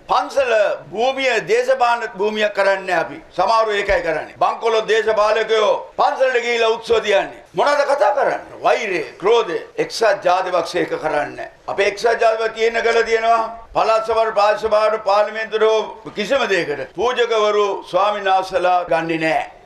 පන්සල භූමිය දේශපාලන භූමියක් කරන්නේ අපි. සමහරව ඒකයි කරන්නේ. බංකොලොත් දේශපාලකයෝ පන්සලට ගිහිල්ලා උත්සව තියන්නේ. මොනවද කතා කරන්නේ? වෛරය, ක්‍රෝධය. එක්සත් ජාතික පක්ෂය ඒක කරන්නේ. අපේ එක්සත් ජාතික තියෙන කළ තියෙනවා. පළාත් සභාවට, පාර්ලිමේන්තුවට කිසිම දෙයකට පූජකවරු ස්වාමීන් වහන්සේලා ගන්නේ නැහැ.